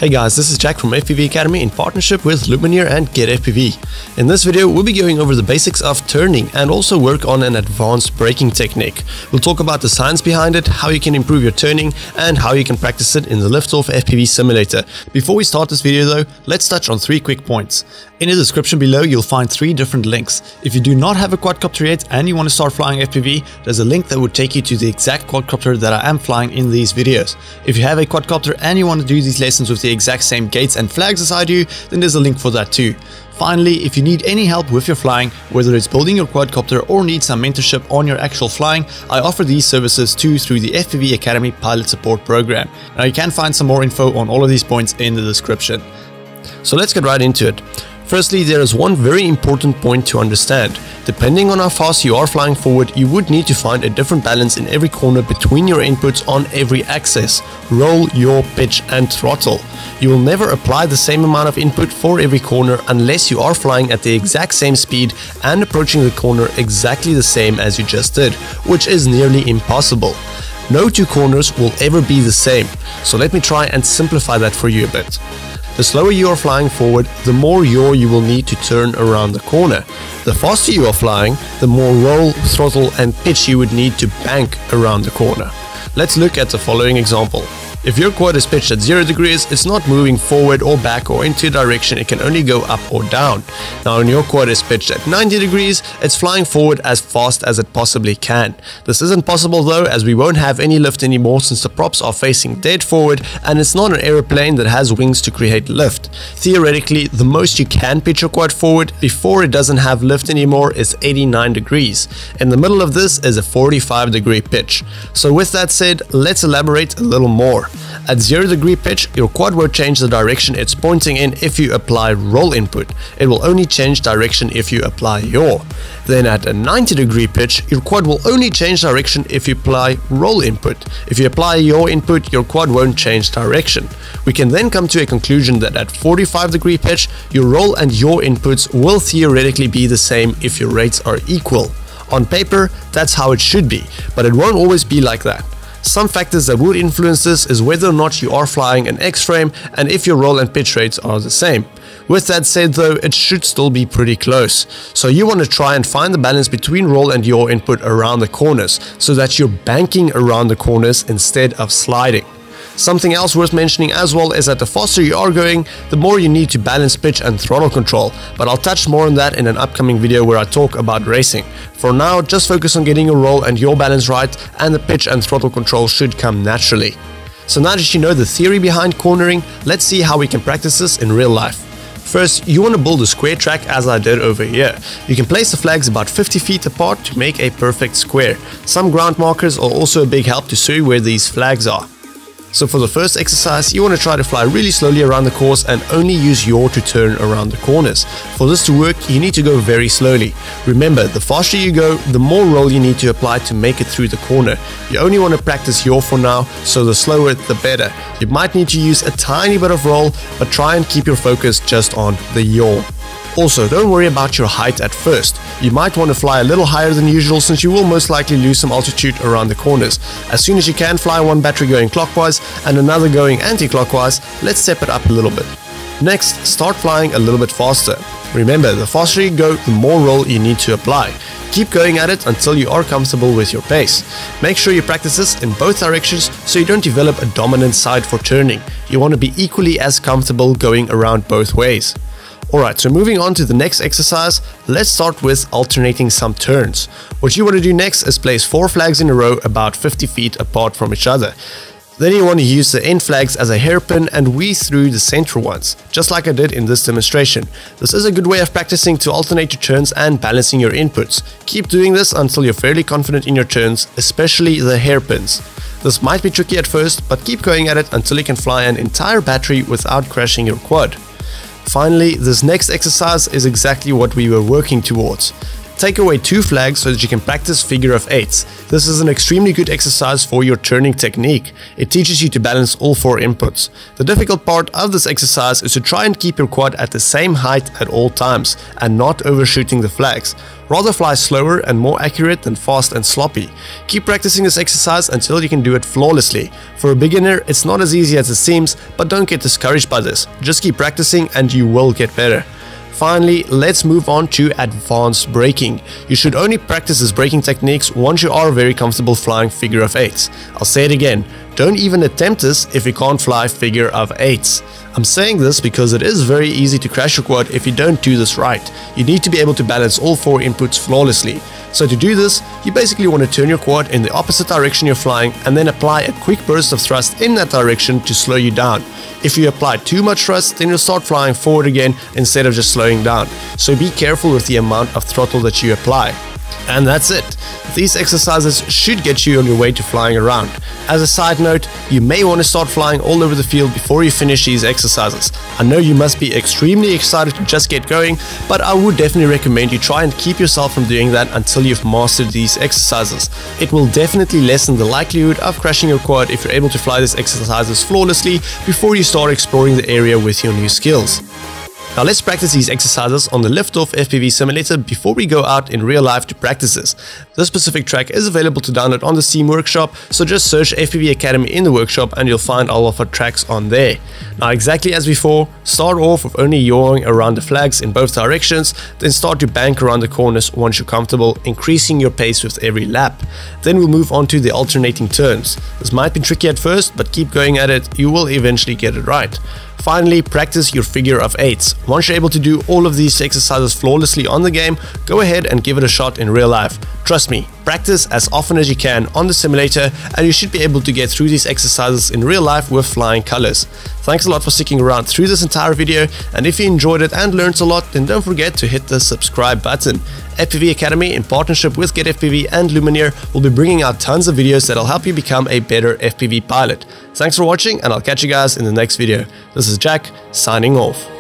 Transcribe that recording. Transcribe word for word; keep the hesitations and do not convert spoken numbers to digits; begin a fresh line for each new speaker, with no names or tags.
Hey guys, this is Jack from F P V Academy in partnership with Lumineer and GetFPV. In this video, we'll be going over the basics of turning and also work on an advanced braking technique. We'll talk about the science behind it, how you can improve your turning, and how you can practice it in the Liftoff F P V simulator. Before we start this video though, let's touch on three quick points. In the description below, you'll find three different links. If you do not have a quadcopter yet and you want to start flying F P V, there's a link that would take you to the exact quadcopter that I am flying in these videos. If you have a quadcopter and you want to do these lessons with the exact same gates and flags as I do, then there's a link for that too. Finally, if you need any help with your flying, whether it's building your quadcopter or need some mentorship on your actual flying, I offer these services too through the F P V Academy Pilot Support Program. Now you can find some more info on all of these points in the description. So let's get right into it. Firstly, there is one very important point to understand. Depending on how fast you are flying forward, you would need to find a different balance in every corner between your inputs on every axis: roll, yaw, pitch and throttle. You will never apply the same amount of input for every corner unless you are flying at the exact same speed and approaching the corner exactly the same as you just did, which is nearly impossible. No two corners will ever be the same, so let me try and simplify that for you a bit. The slower you are flying forward, the more yaw you will need to turn around the corner. The faster you are flying, the more roll, throttle and pitch you would need to bank around the corner. Let's look at the following example. If your quad is pitched at zero degrees, it's not moving forward or back or into a direction, it can only go up or down. Now when your quad is pitched at ninety degrees, it's flying forward as fast as it possibly can. This isn't possible though, as we won't have any lift anymore since the props are facing dead forward and it's not an aeroplane that has wings to create lift. Theoretically, the most you can pitch your quad forward before it doesn't have lift anymore is eighty-nine degrees. In the middle of this is a forty-five degree pitch. So with that said, let's elaborate a little more. At zero degree pitch, your quad won't change the direction it's pointing in if you apply roll input. It will only change direction if you apply yaw. Then at a ninety degree pitch, your quad will only change direction if you apply roll input. If you apply yaw input, your quad won't change direction. We can then come to a conclusion that at forty-five degree pitch, your roll and yaw inputs will theoretically be the same if your rates are equal. On paper, that's how it should be, but it won't always be like that. Some factors that would influence this is whether or not you are flying an X-frame and if your roll and pitch rates are the same. With that said though, it should still be pretty close. So you want to try and find the balance between roll and yaw input around the corners so that you're banking around the corners instead of sliding. Something else worth mentioning as well is that the faster you are going, the more you need to balance pitch and throttle control, but I'll touch more on that in an upcoming video where I talk about racing. For now, just focus on getting your roll and yaw balance right, and the pitch and throttle control should come naturally. So now that you know the theory behind cornering, let's see how we can practice this in real life. First, you want to build a square track as I did over here. You can place the flags about fifty feet apart to make a perfect square. Some ground markers are also a big help to show you where these flags are. So for the first exercise, you want to try to fly really slowly around the course and only use yaw to turn around the corners. For this to work, you need to go very slowly. Remember, the faster you go, the more roll you need to apply to make it through the corner. You only want to practice yaw for now, so the slower the better. You might need to use a tiny bit of roll, but try and keep your focus just on the yaw. Also, don't worry about your height at first. You might want to fly a little higher than usual since you will most likely lose some altitude around the corners. As soon as you can, fly one battery going clockwise and another going anti-clockwise. Let's step it up a little bit. Next, start flying a little bit faster. Remember, the faster you go, the more roll you need to apply. Keep going at it until you are comfortable with your pace. Make sure you practice this in both directions so you don't develop a dominant side for turning. You want to be equally as comfortable going around both ways. Alright, so moving on to the next exercise, let's start with alternating some turns. What you want to do next is place four flags in a row about fifty feet apart from each other. Then you want to use the end flags as a hairpin and weave through the center ones, just like I did in this demonstration. This is a good way of practicing to alternate your turns and balancing your inputs. Keep doing this until you're fairly confident in your turns, especially the hairpins. This might be tricky at first, but keep going at it until you can fly an entire battery without crashing your quad. Finally, this next exercise is exactly what we were working towards. take away two flags so that you can practice figure of eights. This is an extremely good exercise for your turning technique. It teaches you to balance all four inputs. The difficult part of this exercise is to try and keep your quad at the same height at all times and not overshooting the flags. Rather fly slower and more accurate than fast and sloppy. Keep practicing this exercise until you can do it flawlessly. For a beginner, it's not as easy as it seems, but don't get discouraged by this. Just keep practicing and you will get better. Finally, let's move on to advanced braking. You should only practice these braking techniques once you are very comfortable flying figure of eights. I'll say it again, don't even attempt this if you can't fly figure of eights. I'm saying this because it is very easy to crash your quad if you don't do this right. You need to be able to balance all four inputs flawlessly. So to do this, you basically want to turn your quad in the opposite direction you're flying and then apply a quick burst of thrust in that direction to slow you down. If you apply too much thrust, then you'll start flying forward again instead of just slowing down. So be careful with the amount of throttle that you apply. And that's it. These exercises should get you on your way to flying around. As a side note, you may want to start flying all over the field before you finish these exercises. I know you must be extremely excited to just get going, but I would definitely recommend you try and keep yourself from doing that until you've mastered these exercises. It will definitely lessen the likelihood of crashing your quad if you're able to fly these exercises flawlessly before you start exploring the area with your new skills. Now let's practice these exercises on the Liftoff F P V simulator before we go out in real life to practice this. This specific track is available to download on the Steam Workshop, so just search F P V Academy in the workshop and you'll find all of our tracks on there. Now exactly as before, start off with only yawing around the flags in both directions, then start to bank around the corners once you're comfortable, increasing your pace with every lap. Then we'll move on to the alternating turns. This might be tricky at first, but keep going at it, you will eventually get it right. Finally, practice your figure of eights. Once you're able to do all of these exercises flawlessly on the game, go ahead and give it a shot in real life. Trust me, practice as often as you can on the simulator and you should be able to get through these exercises in real life with flying colors. Thanks a lot for sticking around through this entire video, and if you enjoyed it and learned a lot, then don't forget to hit the subscribe button. F P V Academy, in partnership with GetFPV and Lumineer, will be bringing out tons of videos that'll help you become a better F P V pilot. Thanks for watching, and I'll catch you guys in the next video. This is Jack, signing off.